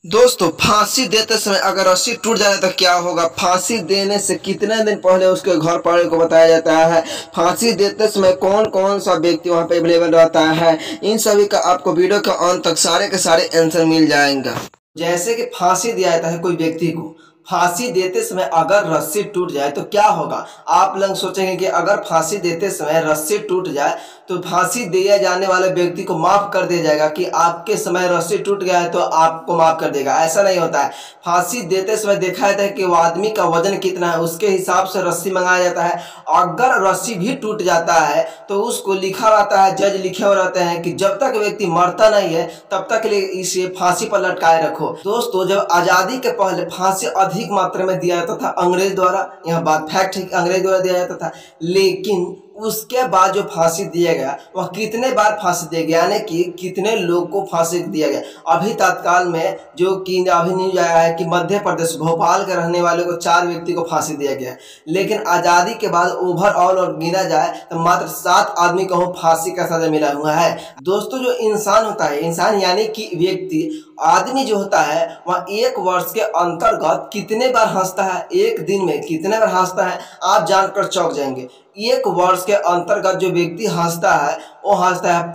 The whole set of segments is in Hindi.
दोस्तों, फांसी देते समय अगर रस्सी टूट जाए तो क्या होगा। फांसी देने से कितने दिन पहले उसके घर वाले को बताया जाता है। फांसी देते समय कौन कौन सा व्यक्ति वहां पे अवेलेबल रहता है, इन सभी का आपको वीडियो के अंत तक सारे के सारे आंसर मिल जाएंगे। जैसे कि फांसी दिया जाता है कोई व्यक्ति को, फांसी देते समय अगर रस्सी टूट जाए तो क्या होगा। आप लोग सोचेंगे कि अगर फांसी देते समय रस्सी टूट जाए तो फांसी दिए जाने वाले व्यक्ति को माफ कर दिया जाएगा कि आपके समय रस्सी टूट गया है तो आपको माफ कर देगा। ऐसा नहीं होता है। फांसी देते समय देखा जाता है कि वो आदमी का वजन कितना है, उसके हिसाब से रस्सी मंगाया जाता है। अगर रस्सी भी टूट जाता है तो उसको लिखा रहता है, जज लिखे हुए रहते हैं कि जब तक व्यक्ति मरता नहीं है तब तक के लिए इसे फांसी पर लटकाए रखो। दोस्तों, जब आजादी के पहले फांसी अधिक मात्रा में दिया जाता था अंग्रेज द्वारा, यह बात फैक्ट है कि अंग्रेज द्वारा दिया जाता था, लेकिन उसके बाद जो फांसी दिया गया वह कितने बार फांसी दिया गया, यानी कि कितने लोग को फांसी दिया गया। अभी तत्काल में जो कि अभी न्यूज आया है कि मध्य प्रदेश भोपाल के रहने वाले को 4 व्यक्ति को फांसी दिया गया है, लेकिन आज़ादी के बाद ओवरऑल और गिना जाए तो मात्र 7 आदमी को फांसी का सजा मिला हुआ है। दोस्तों, जो इंसान होता है, इंसान यानी कि व्यक्ति, आदमी जो होता है वह 1 वर्ष के अंतर्गत कितने बार हंसता है, एक दिन में कितने बार हंसता है, आप जानकर चौंक जाएंगे। 1 वर्ष के अंतर्गत जो व्यक्ति हंसता है वो हंसता है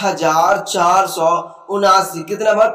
5479, कितना बार,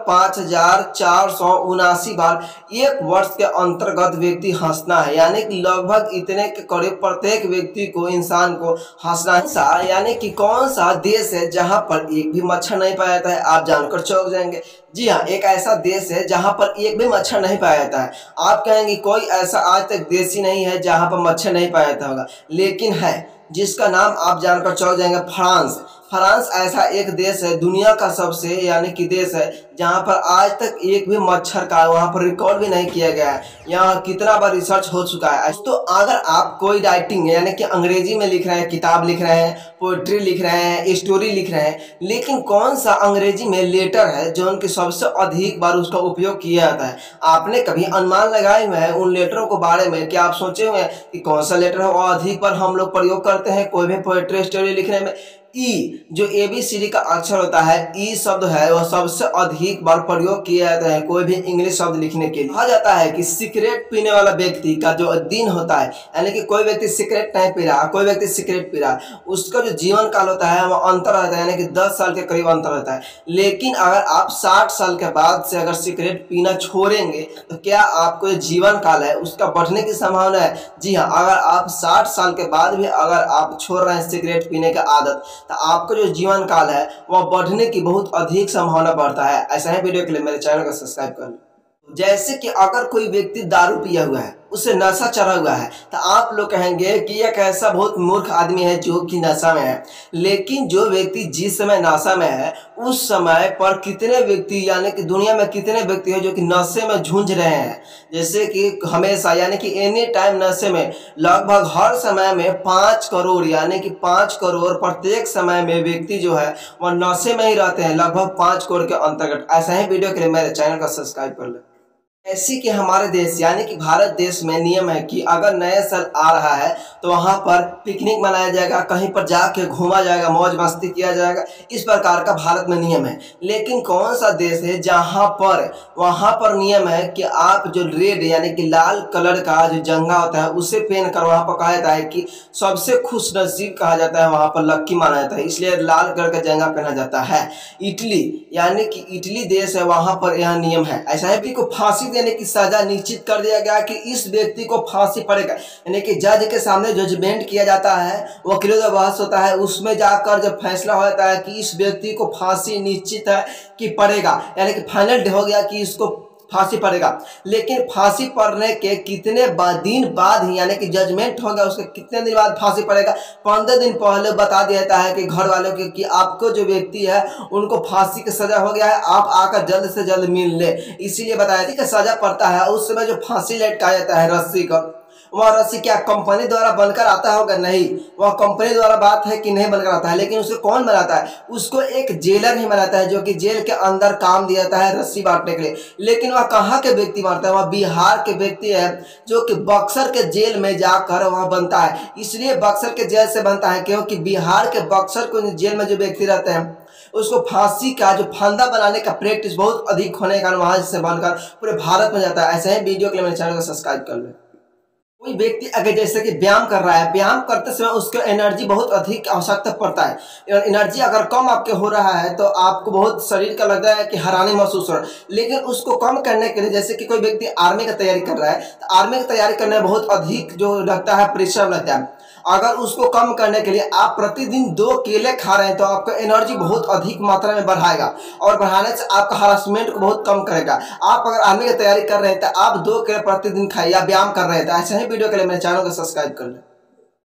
5479 बार 1 वर्ष के अंतर्गत व्यक्ति हंसना है। यानी कि लगभग इतने के करीब प्रत्येक व्यक्ति को, इंसान को हंसना है। यानी कि कौन सा देश है जहां पर एक भी मच्छर नहीं पाया जाता है, आप जानकर चौंक जाएंगे। जी हाँ, एक ऐसा देश है जहां पर एक भी मच्छर नहीं पाया जाता है। आप कहेंगे कोई ऐसा आज तक देश ही नहीं है जहां पर मच्छर नहीं पाया जाता होगा, लेकिन है, जिसका नाम आप जानकर चौंक जाएंगे, फ्रांस। फ्रांस ऐसा एक देश है, दुनिया का सबसे यानी कि देश है जहां पर आज तक एक भी मच्छर का वहां पर रिकॉर्ड भी नहीं किया गया है। यहाँ कितना बार रिसर्च हो चुका है। तो अगर आप कोई राइटिंग यानी कि अंग्रेजी में लिख रहे हैं, किताब लिख रहे हैं, पोइट्री लिख रहे हैं, स्टोरी लिख रहे हैं, लेकिन कौन सा अंग्रेजी में लेटर है जो उनकी सबसे अधिक बार उसका उपयोग किया जाता है। आपने कभी अनुमान लगाए हुए हैं उन लेटरों के बारे में? क्या आप सोचे हुए हैं कि कौन सा लेटर है वो अधिक बार हम लोग प्रयोग करते हैं कोई भी पोइट्री स्टोरी लिखने में? ई, जो ABCD का अक्षर होता है, ई शब्द है, वह सबसे अधिक बार प्रयोग किया जाता है कोई भी इंग्लिश शब्द लिखने के लिए। कहा जाता है कि सिगरेट पीने वाला व्यक्ति का जो दिन होता है, यानी कि कोई व्यक्ति सिगरेट नहीं पी रहा, कोई व्यक्ति सिगरेट पी रहा, उसका जो जीवन काल होता है वह अंतर रहता है, यानी कि 10 साल के करीब अंतर रहता है। लेकिन अगर आप 60 साल के बाद से अगर सिगरेट पीना छोड़ेंगे तो क्या आपको जो जीवन काल है उसका बढ़ने की संभावना है? जी हाँ, अगर आप 60 साल के बाद भी अगर आप छोड़ रहे हैं सिगरेट पीने की आदत तो आपका जो जीवन काल है वह बढ़ने की बहुत अधिक संभावना बढ़ता है। ऐसा ही वीडियो के लिए मेरे चैनल को सब्सक्राइब कर लो। जैसे कि अगर कोई व्यक्ति दारू पिया हुआ है, उसे नशा चढ़ा हुआ है, तो आप लोग कहेंगे कि एक ऐसा बहुत मूर्ख आदमी है जो कि नशा में है। लेकिन जो व्यक्ति जिस समय नशा में है उस समय पर कितने व्यक्ति, यानी कि दुनिया में कितने व्यक्ति हैं जो कि नशे में झूझ रहे हैं। जैसे कि हमेशा, यानी कि एनी टाइम नशे में, लगभग हर समय में 5 करोड़, यानी कि 5 करोड़ प्रत्येक समय में व्यक्ति जो है वह नशे में ही रहते हैं, लगभग 5 करोड़ के अंतर्गत। ऐसा ही वीडियो के लिए मेरे चैनल को सब्सक्राइब कर ले। ऐसी कि हमारे देश यानी कि भारत देश में नियम है कि अगर नया साल आ रहा है तो वहां पर पिकनिक मनाया जाएगा, कहीं पर जाके घूमा जाएगा, मौज मस्ती किया जाएगा, इस प्रकार का भारत में नियम है। लेकिन कौन सा देश है जहां पर वहां पर नियम है कि आप जो रेड यानी कि लाल कलर का जो जंगा होता है उसे पहन कर वहां पर कहा जाता है कि सबसे खुश नसीब कहा जाता है, वहां पर लक्की माना जाता है, इसलिए लाल कलर का जंगा पहना जाता है। इटली, यानी कि इटली देश है, वहां पर यह नियम है। ऐसा है कि फांसी देने की सजा निश्चित कर दिया गया कि इस व्यक्ति को फांसी पड़ेगा, यानी कि जज के सामने जजमेंट किया जाता है, वकीलों का बहस होता है, उसमें जाकर जब फैसला हो जाता है कि इस व्यक्ति को फांसी निश्चित है कि पड़ेगा, यानी कि फाइनल हो गया कि इसको फांसी पड़ेगा। लेकिन फांसी पड़ने के कितने दिन बाद ही, यानी कि जजमेंट हो गया उसके कितने दिन बाद फांसी पड़ेगा, 15 दिन पहले बता दिया जाता है कि घर वालों के कि आपको जो व्यक्ति है उनको फांसी की सजा हो गया है, आप आकर जल्द से जल्द मिल ले। इसीलिए बताया कि सजा पड़ता है उस समय जो फांसी लटकाया जाता है रस्सी का, वह रस्सी क्या कंपनी द्वारा बनकर आता होगा? नहीं, वह कंपनी द्वारा बात है कि नहीं बनकर आता है, लेकिन उसको कौन बनाता है? उसको एक जेलर ही बनाता है जो कि जेल के अंदर काम दिया जाता है रस्सी बांटने के लिए। लेकिन वह कहाँ के व्यक्ति बनता है? वह बिहार के व्यक्ति है जो कि बक्सर के जेल में जाकर वह बनता है। इसलिए बक्सर के जेल से बनता है क्योंकि बिहार के बक्सर को जेल में जो व्यक्ति रहते हैं उसको फांसी का जो फंदा बनाने का प्रैक्टिस बहुत अधिक होने के कारण वहां से बनकर पूरे भारत में जाता है। ऐसे ही वीडियो के लिए मेरे चैनल को सब्सक्राइब कर ले। कोई व्यक्ति अगर जैसे कि व्यायाम कर रहा है, व्यायाम करते समय उसको एनर्जी बहुत अधिक आवश्यकता पड़ता है। एनर्जी अगर कम आपके हो रहा है तो आपको बहुत शरीर का लगता है कि हैरानी महसूस हो रहा है, लेकिन उसको कम करने के लिए जैसे कि कोई व्यक्ति आर्मी का तैयारी कर रहा है तो आर्मी की तैयारी करने में बहुत अधिक जो लगता है परिश्रम लगता है। अगर उसको कम करने के लिए आप प्रतिदिन 2 केले खा रहे हैं तो आपका एनर्जी बहुत अधिक मात्रा में बढ़ाएगा और बढ़ाने से आपका हरासमेंट को बहुत कम करेगा। आप अगर आर्मी की तैयारी कर रहे हैं तो आप 2 केले प्रतिदिन खाइए, या व्यायाम कर रहे हैं तो ऐसे ही वीडियो के लिए मेरे चैनल को सब्सक्राइब कर लें।